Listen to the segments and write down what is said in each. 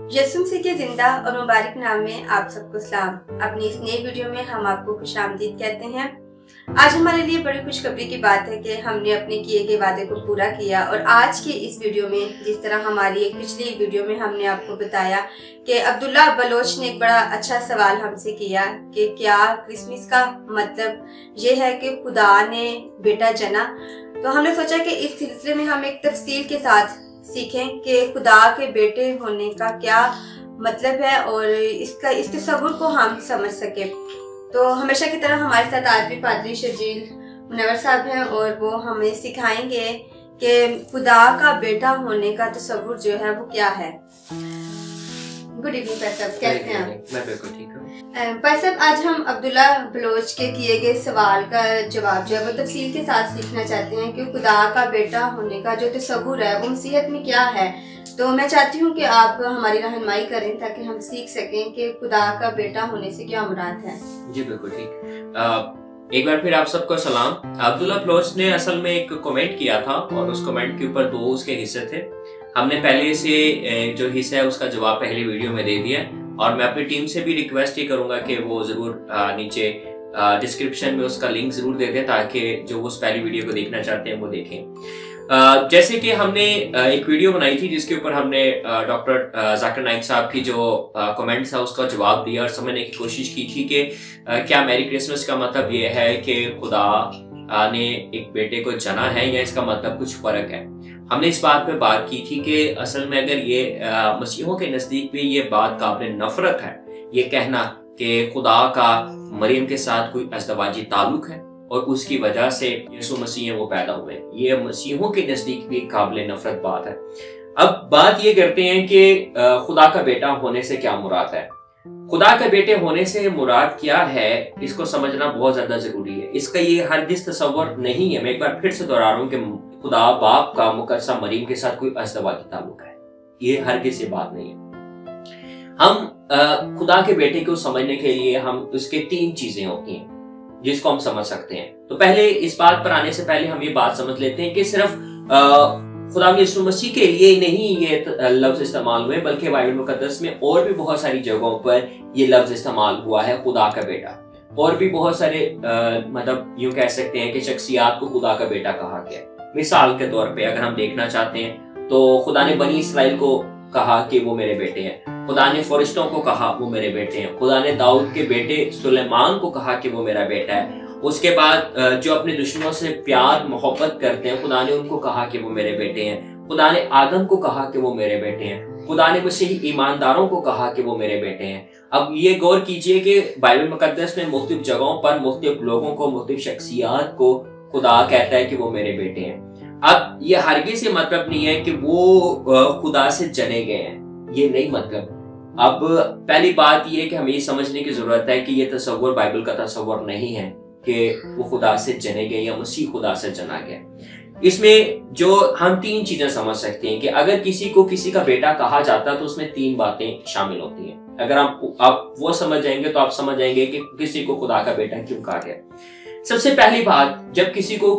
यसुम से के जिंदा और मुबारक नाम में आप सबको सलाम। अपनी इस नई वीडियो में हम आपको खुशामदीद कहते हैं। आज हमारे लिए बड़ी खुशखबरी की बात है कि हमने अपने किए गए वादे को पूरा किया और आज की इस वीडियो में, जिस तरह हमारी एक पिछली वीडियो में हमने आपको बताया कि अब्दुल्ला बलोच ने एक बड़ा अच्छा सवाल हमसे किया कि क्या क्रिसमस का मतलब ये है कि खुदा ने बेटा जना, तो हमने सोचा कि इस सिलसिले में हम एक तफसील के साथ सीखें कि खुदा के बेटे होने का क्या मतलब है और इस तस्वुर को हम समझ सके। तो हमेशा की तरह हमारे साथ आज भी पादरी शर्जील मुनव्वर साहब हैं और वो हमें सिखाएंगे कि खुदा का बेटा होने का तस्वुर जो है वो क्या है। गुड इवनिंग भाई साहब, कैसे हैं आप? मैं बिल्कुल ठीक हूँ भाई साहब, आज हम अब्दुल्ला बलोच के किए गए सवाल का जवाब जो है वो तफसील के साथ सीखना चाहते हैं कि खुदा का बेटा होने का जो तस्वुर है वो मसीहत में क्या है। तो मैं चाहती हूँ कि आप हमारी रहनुमाई करें ताकि हम सीख सकें कि खुदा का बेटा होने से क्या मुराद है। जी बिल्कुल ठीक। एक बार फिर आप सबको सलाम। अब्दुल्ला बलोच ने असल में एक कमेंट किया था और उस कमेंट के ऊपर दो उसके हिस्से थे। हमने पहले से जो हिस्सा है उसका जवाब पहली वीडियो में दे दिया और मैं अपनी टीम से भी रिक्वेस्ट ये करूंगा कि वो जरूर नीचे डिस्क्रिप्शन में उसका लिंक जरूर दे दें ताकि जो उस पहली वीडियो को देखना चाहते हैं वो देखें। जैसे कि हमने एक वीडियो बनाई थी जिसके ऊपर हमने डॉक्टर जाकिर नाइक साहब की जो कमेंट्स था उसका जवाब दिया और समझने की कोशिश की थी कि क्या मैरी क्रिसमस का मतलब ये है कि खुदा ने एक बेटे को जना है या इसका मतलब कुछ फर्क है। हमने इस बात पे बात की थी कि असल में अगर ये मसीहों के नजदीक भी ये बात काबिल नफरत है, ये कहना कि खुदा का मरियम के साथ कोई अज़दवाजी ताल्लुक है और उसकी वजह से यीशु मसीह वो पैदा हुए, ये मसीहों के नजदीक भी काबिल नफरत बात है। अब बात ये करते हैं कि खुदा का बेटा होने से क्या मुराद है। खुदा के बेटे होने से मुराद क्या है, इसको समझना बहुत ज्यादा जरूरी है। इसका ये हरगिज़ तस्वर नहीं है। मैं एक बार फिर से दोहरा रहा हूँ कि खुदा बाप का मुकद्दसा मरीम के साथ कोई अज़दवाजी ताल्लुक है, ये हरगिज़ ये बात नहीं है। हम खुदा के बेटे को समझने के लिए हम उसके तीन चीजें होती हैं जिसको हम समझ सकते हैं। तो पहले इस बात पर आने से पहले हम ये बात समझ लेते हैं कि सिर्फ खुदा यीशु मसीह के लिए नहीं ये लफ्ज इस्तेमाल हुए, बल्कि बाइबल मुकद्दस में और भी बहुत सारी जगहों पर ये लफ्ज इस्तेमाल हुआ है खुदा का बेटा। और भी बहुत सारे मतलब यूं कह सकते हैं कि शख्सियात को खुदा का बेटा कहा गया। मिसाल के तौर पे अगर हम देखना चाहते हैं तो खुदा ने बनी इसराइल को कहा कि वो मेरे बेटे हैं, खुदा ने फरिश्तों को कहा वो मेरे बेटे हैं, खुदा ने दाऊद के बेटे सुलेमान को कहा कि वो मेरा बेटा है। उसके बाद जो अपने दुश्मनों से प्यार मोहब्बत करते हैं खुदा ने उनको कहा कि वो मेरे बेटे हैं। खुदा ने आदम को कहा कि वो मेरे बेटे हैं। खुदा ने मसीही ईमानदारों को कहा कि वो मेरे बेटे हैं। अब ये गौर कीजिए कि बाइबल मुकद्दस में मुख्तलिफ जगहों पर मुख्तलिफ लोगों को, मुख्तलिफ शख्सियात को खुदा कहता है कि वो मेरे बेटे हैं। अब ये हरगिज़ ये मतलब नहीं है कि वो खुदा से जने गए हैं, ये नहीं मतलब। अब पहली बात ये है कि हमें ये समझने की जरूरत है कि ये तस्वर बाइबल का तस्वर नहीं है कि वो खुदा से जने गए या मसीह खुदा से जना गया। इसमें जो हम तीन चीजें समझ सकते हैं कि अगर किसी को किसी का बेटा कहा जाता है तो उसमें तीन बातें शामिल होती हैं। अगर आप वो समझ जाएंगे तो आप समझ जाएंगे कि किसी को खुदा का बेटा क्यों कहा गया। सबसे पहली बात, जब किसी को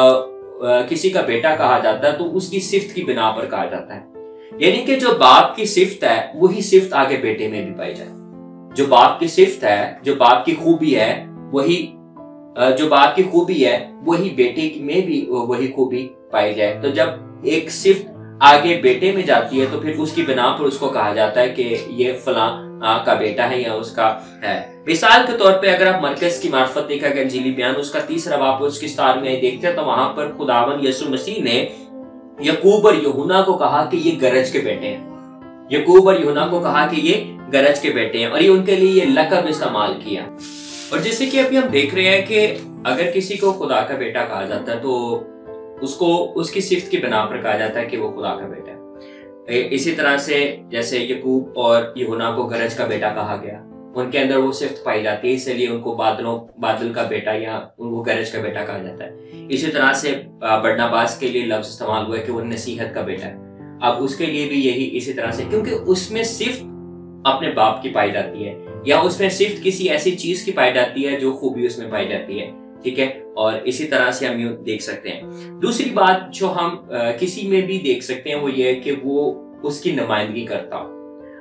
किसी का बेटा कहा जाता है तो उसकी सिफ्त की बिना पर कहा जाता है, यानी कि जो बाप की सिफ्त है वही सिफ्त आगे बेटे में भी पाई जाए। जो बाप की सिफ्त है, जो बाप की खूबी है, वही जो बाप की खूबी है वही बेटे में भी वही खूबी पाई जाए। तो जब एक सिफ्त आगे बेटे में जाती है तो फिर उसकी बिना पर उसको कहा जाता है कि ये फलां का बेटा है या उसका है। मिसाल के तौर पे अगर आप मरकज की मार्फत देखा गया इंजीली बयान उसका 3 बाब उसकी 7 में देखते हैं तो वहां पर खुदावन यीशु मसीह ने यकूब और यूहन्ना को कहा कि ये गरज के बेटे हैं। यकूब और यूहन्ना को कहा कि ये गरज के बेटे हैं और ये उनके लिए ये लक़ब इस्तेमाल किया। और जैसे कि अभी हम देख रहे हैं कि अगर किसी को खुदा का बेटा कहा जाता है तो उसको उसकी सिफ्त की बिना पर कहा जाता है कि वो खुदा का बेटा है। इसी तरह से जैसे यकूब और यूहन्ना को गरज का बेटा कहा गया, उनके अंदर वो सिफ्त पाई जाती है, इसलिए उनको बादल का बेटा या उनको गरज का बेटा कहा जाता है। इसी तरह से बरनबास के लिए लफ्ज इस्तेमाल हुआ है कि वो नसीहत का बेटा है। अब उसके लिए भी यही इसी तरह से, क्योंकि उसमें सिर्फ अपने बाप की पाई जाती है या उसमें सिर्फ किसी ऐसी चीज की पाई जाती है जो खूबी उसमें पाई जाती है। ठीक है, और इसी तरह से हम यूं देख सकते हैं। दूसरी बात जो हम किसी में भी देख सकते हैं वो ये है कि वो उसकी नुमाइंदगी करता हो।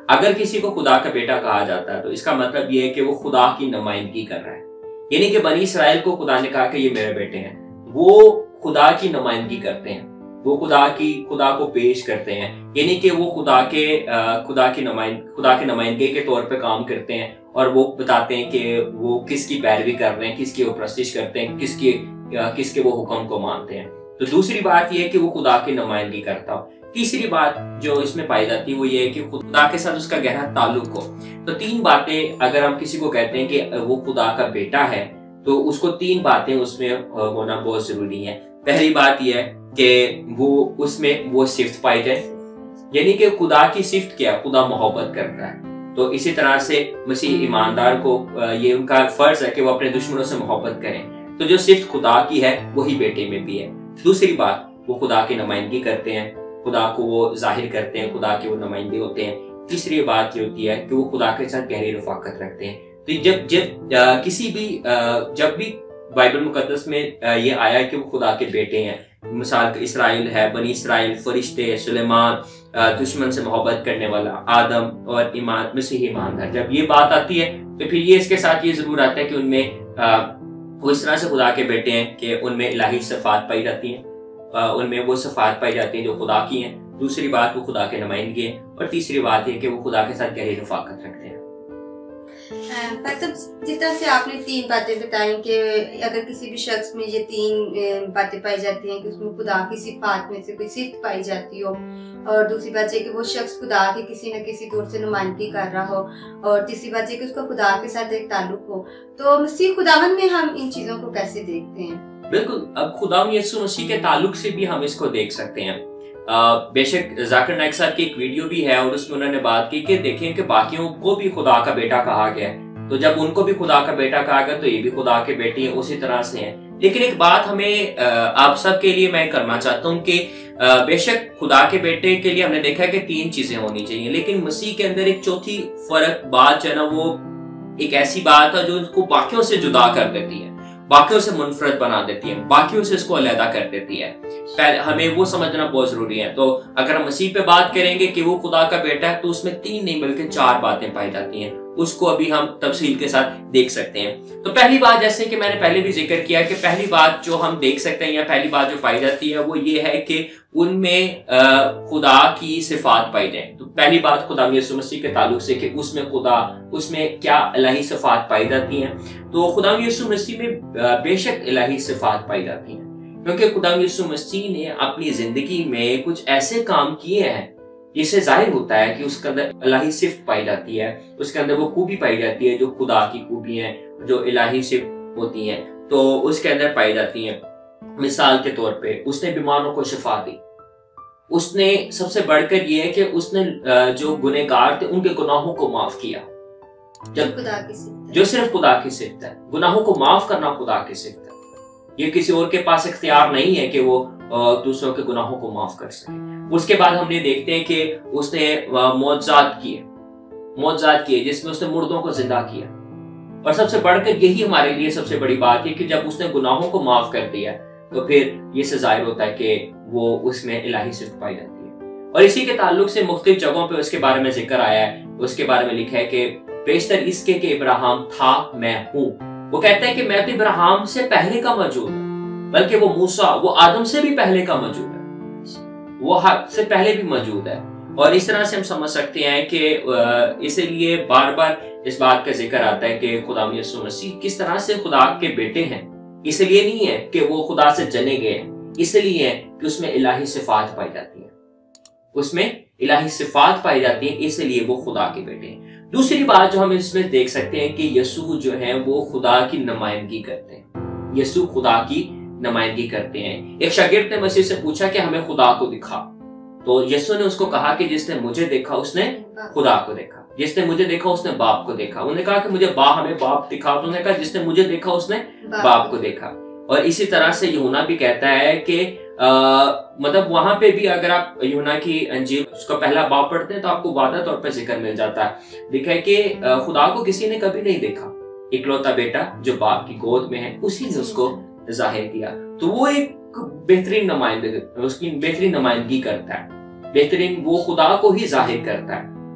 اگر کسی کو خدا کا بیٹا کہا جاتا ہے تو اس کا مطلب یہ ہے کہ وہ خدا کی نمائندگی کر رہا ہے. یعنی کہ بنی اسرائیل کو خدا نے کہا کہ یہ میرے بیٹے ہیں، وہ خدا کی نمائندگی کرتے ہیں، وہ خدا کو پیش کرتے ہیں. یعنی کہ وہ خدا کی نمائندگی کے طور پہ کام کرتے ہیں، اور وہ بتاتے ہیں کہ وہ کس کی پیروی کر رہے ہیں، کس کی وہ پرستش کرتے ہیں، کس کے وہ حکم کو مانتے ہیں. تو دوسری بات یہ ہے کہ وہ خدا کی نمائندگی کرتا ہو. تیسری بات جو اس میں پائی جاتی ہے وہ یہ ہے کہ خدا کے ساتھ اس کا گہرا تعلق ہو. تو 3 باتیں اگر ہم کسی کو کہتے ہیں کہ وہ خدا کا بیٹا ہے تو اس کو 3 باتیں اس میں ہونا بہت ضروری ہے. پہلی بات یہ ہے کہ اس میں وہ صفت پائی جائے، یعنی کہ خدا کی صفت کیا؟ خدا محبت کرتا ہے. تو اسی طرح سے مسیح ایماندار کو یہ ان کا فرض ہے کہ وہ اپنے دشمنوں سے محبت کریں. تو جو صفت خدا کی ہے وہی بیٹے میں بھی ہے. دوسری بات، وہ خدا کی نمائندگی کرتے ہیں، خدا کو وہ ظاہر کرتے ہیں، خدا کے وہ نمائندے ہوتے ہیں. تیسری بات یہ ہوتی ہے کہ وہ خدا کے ساتھ گہری رفاقت رکھتے ہیں. تو جب بھی بائبل مقدس میں یہ آیا کہ وہ خدا کے بیٹے ہیں، مثال کے اسرائیل ہے، بنی اسرائیل، فرشتے، سلیمان، دشمن سے محبت کرنے والا، آدم اور مسیح ایماندار، جب یہ بات آتی ہے تو پھر یہ اس کے ساتھ یہ ضرور آتا ہے کہ ان میں وہ اس طرح سے خدا کے بیٹے ہیں کہ ان میں الہی صفات پائی جاتی ہیں، ان میں وہ صفات پائی جاتی ہیں جو خدا کی ہیں. دوسری بات، وہ خدا کے نمائندگی ہیں. اور تیسری بات یہ کہ وہ خدا کے ساتھ گہری رفاقت رکھتے ہیں. جس طرح سے آپ نے 3 باتیں بتائیں کہ اگر کسی بھی شخص میں یہ 3 باتیں پائی جاتی ہیں کہ اس میں خدا کی صفات میں سے کوئی صفت پائی جاتی ہو، اور دوسری بات یہ کہ وہ شخص خدا کی کسی نہ کسی طور سے نمائندگی کر رہا ہو، اور تیسری بات یہ کہ اس کا خدا کے ساتھ ایک تعلق ہو، تو مسیح خداوند میں ہم ان چیزوں کو کیسے دیکھتے ہیں؟ بالکل، اب خداوند یسوع مسیح کے تعلق سے بھی ہم اس کو دیکھ سکتے ہیں. بے شک ذاکر نائک صاحب کی ایک ویڈیو بھی ہے اور اس میں انہوں نے بات کی کہ دیکھیں کہ باقیوں کو بھی خدا کا بیٹا کہا گیا ہے، تو جب ان کو بھی خدا کا بیٹا کہا گیا تو یہ بھی خدا کے بیٹے ہیں، اسی طرح سے ہیں. لیکن ایک بات ہمیں آپ سب کے لیے میں کرنا چاہتا ہوں کہ بے شک خدا کے بیٹے کے لیے ہم نے دیکھا ہے کہ 3 چیزیں ہونی چاہیے، لیکن مسیح کے اندر ایک چوتھی بات جو ہے نا، وہ ایک ایسی بات ہے جو اس کو باقیوں سے جدا کر دیتی ہے، باقیوں سے منفرد بنا دیتی ہے، باقیوں سے اس کو علیحدہ کر دیتی ہے. ہمیں وہ سمجھنا بہت ضروری ہے. تو اگر ہم مسیح پہ بات کریں گے کہ وہ خدا کا بیٹا ہے تو اس میں 3 نہیں بلکہ 4 باتیں پائی جاتی ہیں. اس کو ابھی ہم تفصیل کے ساتھ دیکھ سکتے ہیں. تو پہلی بات، جیسے کہ میں نے پہلے بھی ذکر کیا کہ پہلی بات جو ہم دیکھ سکتے ہیں یا پہلی بات جو پائی جاتی ہے وہ یہ ہے کہ ان میں خدا کی صفات پائی جائیں. تو پہلی بات خدا یسوع مسیح کے تعلق سے کہ اس میں کیا الہی صفات پائی جاتی ہیں. تو خدا یسوع مسیح میں بے شک الہی صفات پائی جاتی ہیں، کیونکہ خدا یسوع مسیح نے اپنی زندگی میں کچھ ایسے کام کیے ہیں جس سے ظاہر ہوتا ہے کہ اس کے اندر الہی صفت پائی جاتی ہے، اس کے اندر وہ خوبی پائی جاتی ہے جو خدا کی خوبی ہیں، جو الہی صفت ہوتی ہیں تو اس کے اندر پائی جاتی ہیں. مثال کے طور پہ اس نے بیماروں کو شفا دی. اس نے سب سے بڑھ کر یہ ہے کہ اس نے جو گنہگار تھے ان کے گناہوں کو معاف کیا، جو صرف خدا کی صفت ہے. گناہوں کو معاف کرنا خدا کی صفت ہے. یہ کسی اور کے پاس اختیار نہیں ہے کہ وہ دوسروں کے گناہوں کو معاف کر سکے. اس کے بعد ہم نے دیکھتے ہیں کہ اس نے معجزات کیے جس میں اس نے مردوں کو زندہ کیا. اور سب سے بڑھ کر یہی ہمارے لیے سب سے بڑی بات ہے کہ جب اس نے گناہوں کو معاف کر دیا تو پھر یہ سے ظاہر ہوتا ہے کہ وہ اس میں الہی صفت پائی جاتی ہے. اور اسی کے تعلق سے مختلف جگہوں پہ اس کے بارے میں ذکر آیا ہے. اس کے بارے میں لکھا ہے کہ بیشتر اس کے کہ ابراہیم تھا میں ہوں. وہ کہتا ہے کہ میں تو ابراہیم سے پہلے کا موجود ہوں، بلکہ وہ موسیٰ، وہ آدم سے بھی پہلے کا موجود ہے، وہ حق سے پہلے بھی موجود ہے. اور اس طرح سے ہم سمجھ سکتے ہیں کہ اسی لیے بار بار اس بات کا ذکر آتا ہے کہ خدا یسوع مسیح کس طرح سے خدا کے بیٹے ہیں. اس لیے نہیں ہے کہ وہ خدا سے جنے گئے، اس لیے ہے کہ اس میں الہی صفات پائی جاتی ہیں، اس میں الہی صفات پائی جاتی ہیں، اس لیے وہ خدا کے بیٹے ہیں. دوسری بات جو ہم اس میں دیکھ سکتے ہیں کہ یسوع جو ہے وہ خدا کی نمائندگی کرتے ہیں. یسوع خدا کی نمائندگی کرتے ہیں. ایک شاگرد نے مسیح سے پوچھا کہ ہمیں خدا کو دکھا، تو یسوع نے اس کو کہا کہ جس نے مجھے دیکھا اس نے خدا کو دیکھا، جس نے مجھے دیکھا اس نے باپ کو دیکھا. انہوں نے کہا کہ مجھے ہمیں باپ دکھا، تو انہوں نے کہا جس نے مجھے دیکھا اس نے باپ کو دیکھا. اور اسی طرح سے یوحنا بھی کہتا ہے کہ مطلب وہاں پہ بھی اگر آپ یوحنا کی انجیل اس کا پہلا باب پڑھتے ہیں تو آپ کو واضح طور پر ذکر مل جاتا ہے. لکھا ہے کہ خدا کو کسی نے کبھی نہیں دیکھا، اکلوتا بیٹا جو باپ کی گود میں ہے اسی نے اس کو ظاہر کیا. تو وہ ایک بہترین نمائندگی، اس کی بہترین نمائندگی کرتا ہے، بہترین وہ خدا کو ہی ظاہر کرتا ہے.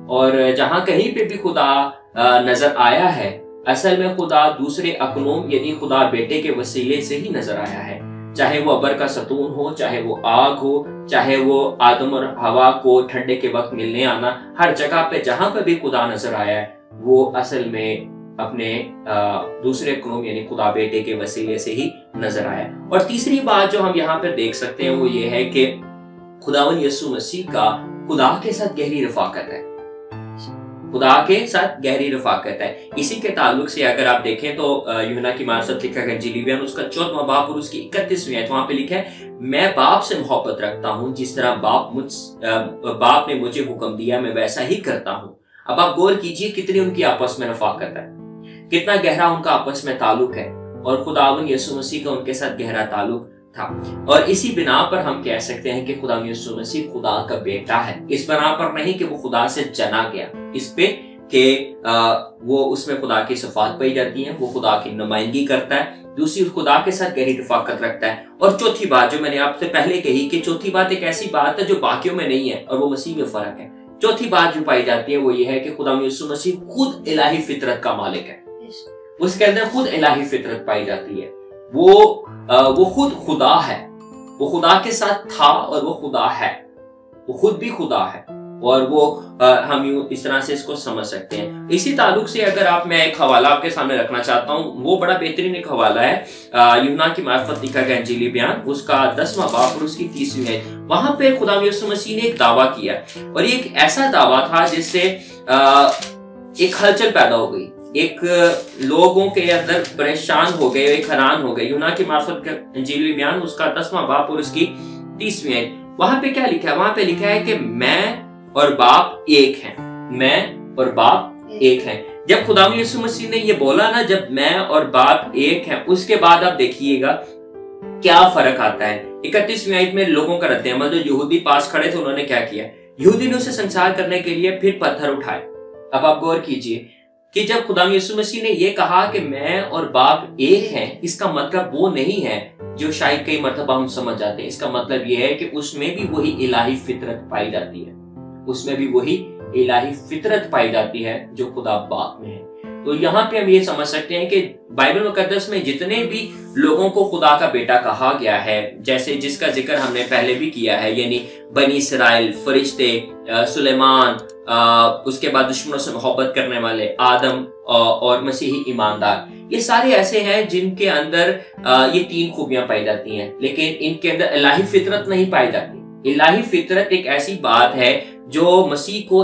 اور جہاں کہیں پہ بھی خدا نظر آیا ہے اصل میں خدا دوسرے اقنوم یعنی خدا بیٹے کے وسیلے سے ہی نظر آیا ہے، چاہے وہ ابر کا ستون ہو، چاہے وہ آگ ہو، چاہے وہ آدم اور حوا کو ٹھنڈے کے وقت ملنے آنا، ہر جگہ پہ جہاں پہ بھی خدا نظر آیا ہے وہ اصل میں اپنے دوسرے اقنوم یعنی خدا بیٹے کے وسیلے سے ہی نظر آیا۔ اور تیسری بات جو ہم یہاں پہ دیکھ سکتے ہیں وہ یہ ہے کہ خداوند یسوع مسیح کا خدا کے ساتھ گہری رفاقت ہے، خدا کے ساتھ گہری رفاقت ہے۔ اسی کے تعلق سے اگر آپ دیکھیں تو یوحنا کی معرفت لکھا گیا انجیل بیان اس کا 14واں باب اور اس کی 31ویں آیت، وہاں پہ لکھا ہے میں باپ سے محبت رکھتا ہوں جس طرح باپ نے مجھے حکم دیا میں ویسا ہی کرتا ہوں۔ اب آپ غور کیجئے کتنی ان کی آپس میں رفاقت ہے، کتنا گہرا ان کا آپس میں تعلق ہے، اور خداوند یسوع مسیح کا ان کے ساتھ گہرا تعلق تھا۔ اور اسی بنا پر ہم کہہ سکتے ہیں کہ خداوند یسوع مسیح خدا کا بیٹا ہے، اس بنا پر نہیں کہ وہ خدا سے جنا گیا، اس پہ کہ وہ اس میں خدا کی صفات پائی جاتی ہیں، وہ خدا کی نمائندگی کرتا ہے، دوسری خدا کے ساتھ گہری رفاقت رکھتا ہے۔ اور چوتھی بات جو میں نے آپ سے پہلے کہی کہ چوتھی بات ایک ایسی بات ہے جو باقیوں میں نہیں ہے اور وہ مسیح میں فرق ہے۔ چوتھی بات جو پائی جاتی ہے وہ یہ ہے کہ خداوند یسوع مسیح خود الہی فطرت کا مالک ہے، اس کے اندر خود الہی فطرت پائی جاتی ہے، وہ خود خدا ہے، وہ خدا کے ساتھ تھا اور وہ خدا ہے، وہ خود بھی خدا ہے، اور وہ ہم یوں اس طرح سے اس کو سمجھ سکتے ہیں۔ اسی تعلق سے اگر میں ایک حوالہ آپ کے سامنے رکھنا چاہتا ہوں، وہ بڑا بہترین ایک حوالہ ہے یوحنا کی معرفت لکھا گیا انجیل بیان اس کا 10واں باب اور اس کی 30ویں آیت۔ وہاں پہ خداوند یسوع مسیح نے ایک دعویٰ کیا اور یہ ایک ایسا دعویٰ تھا جس سے ایک ہلچل پیدا ہو گئی، ایک لوگوں کے اندر پریشان ہو گئے، ایک حیران ہو گئے۔ یوحنا کی معرفت کا انجیل بیان اس کا 10واں باب اور اس کی 30ویں آیت، وہاں پہ کیا لکھا ہے؟ وہاں پہ لکھا ہے کہ میں اور باپ ایک ہیں، میں اور باپ ایک ہیں۔ جب خداوند یسوع مسیح نے یہ بولا نا جب میں اور باپ ایک ہیں، اس کے بعد آپ دیکھیے گا کیا فرق آتا ہے۔ 31ویں آیت میں لوگوں کا رد عمل، جو یہودی پاس کھڑے تھے انہوں نے کیا کیا؟ یہودی نے اسے سنسار کرنے کے لیے پھر پتھر اٹھائے۔ اب آپ غور کیجئے کہ جب خداوند یسوع مسیح نے یہ کہا کہ میں اور باپ ایک ہیں، اس کا مطلب وہ نہیں ہے جو شاید کئی مرتبہ ہم سمجھ جاتے ہیں۔ اس کا مطلب یہ ہے کہ اس میں بھی وہی الہی فطرت پائی جاتی ہے، اس میں بھی وہی الہی فطرت پائی جاتی ہے جو خدا باپ میں ہے۔ تو یہاں پہ ہم یہ سمجھ سکتے ہیں کہ بائبل مقدس میں جتنے بھی لوگوں کو خدا کا بیٹا کہا گیا ہے، جیسے جس کا ذکر ہم نے پہلے بھی کیا ہے، یعنی بنی اسرائیل، فرشتے، سلیمان، اس کے بعد دشمنوں سے محبت کرنے والے آدم اور مسیحی ایماندار، یہ سارے ایسے ہیں جن کے اندر یہ تین خوبیاں پائی جاتی ہیں، لیکن ان کے اندر الہی فطرت نہیں پائی جاتی۔ الہی فطرت ایک ایسی بات ہے جو مسیح کو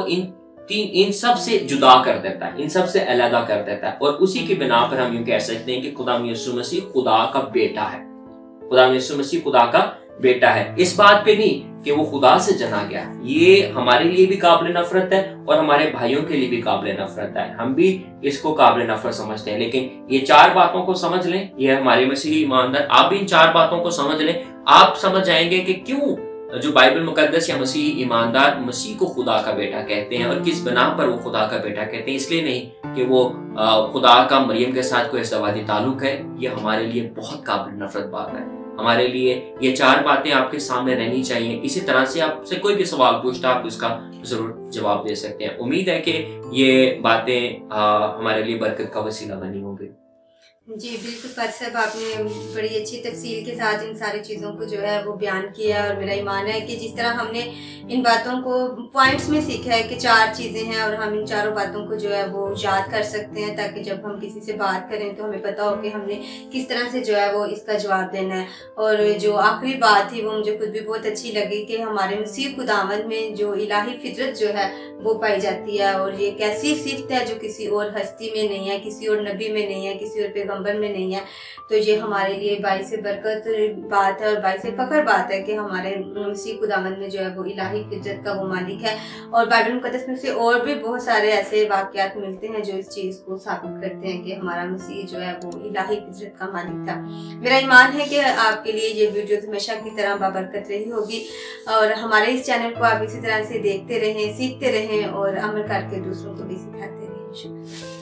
ان سب سے جدا کر دیتا ہے، ان سب سے علیحدہ کر دیتا ہے، اور اسی کی بنا پر ہم یوں کہہ سکتے ہیں کہ خداوند یسوع مسیح خدا کا بیٹا ہے، خداوند یسوع مسیح خدا کا بیٹا ہے۔ اس بات پہ نہیں کہ وہ خدا سے جنا گیا، یہ ہمارے لیے بھی قابل نفرت ہے اور ہمارے بھائیوں کے لیے بھی قابل نفرت ہے، ہم بھی اس کو قابل نفرت سمجھتے ہیں۔ لیکن یہ چار باتوں کو سمجھ لیں، یہ ہمارے مسیحی ایماندار، آپ بھی ان چار باتوں کو سمجھ لیں، آپ سمجھ جائیں گے کہ کیوں جو بائبل مقدس یا مسیحی ایماندار مسیح کو خدا کا بیٹا کہتے ہیں، اور کس بنا پر وہ خدا کا بیٹا کہتے ہیں۔ اس لیے نہیں کہ وہ خدا کا مریم کے ساتھ کوئی ازدواجی تعلق ہے، یہ ہمارے لیے بہت قابل نفرت بات ہے۔ ہمارے لیے یہ چار باتیں آپ کے سامنے رہنی چاہیے۔ اسی طرح سے آپ سے کوئی بھی سوال پوچھتا آپ اس کا ضرور جواب دے سکتے ہیں۔ امید ہے کہ یہ باتیں ہمارے لیے برکت کا وسیلہ بنی ہوں گی۔ جی بالکل فاطر صاحب، آپ نے بڑی اچھی تفصیل کے ساتھ ان ساری چیزوں کو جو ہے وہ بیان کیا، اور میرا ایمان ہے کہ جس طرح ہم نے ان باتوں کو پوائنٹس میں سیکھا ہے کہ چار چیزیں ہیں اور ہم ان چاروں باتوں کو جو ہے وہ یاد کر سکتے ہیں، تاکہ جب ہم کسی سے بات کریں تو ہمیں پتہ ہو کہ ہم نے کس طرح سے جو ہے وہ اس کا جواب دینا ہے۔ اور جو آخری بات تھی وہ مجھے خود بھی بہت اچھی لگی کہ ہمارے مسیح خداوند میں جو الہی فطرت جو ہے وہ پائی جاتی ہے، اور یہ ایک ایسی صفت ہے جو کسی اور ہستی میں نہیں ہے، کسی اور نبی میں نہیں ہے، کسی اور پیغمبر میں نہیں ہے۔ تو یہ ہمارے لیے باعث برکت بات ہے اور باعث فخر بات ہے کہ ہمارے مسیح خداوند میں جو ہے وہ الہی فطرت کا وہ مالک ہے۔ اور بائبل مقدس میں سے اور بھی بہت سارے ایسے واقعات ملتے ہیں جو اس چیز کو ثابت کرتے ہیں کہ ہمارا مسیح جو ہے وہ الہی فطرت کا مالک تھا۔ میرا ایمان ہے کہ آپ کے لیے یہ ویڈیو ہمیشہ کی طرح بابرکت رہی ہوگی، اور ہمارے اس چینل کو آپ اسی طرح سے دیکھتے رہیں، سیکھتے رہیں اور عمل کر کے دوسروں کو بھی سکھاتے رہیں۔ شکریہ۔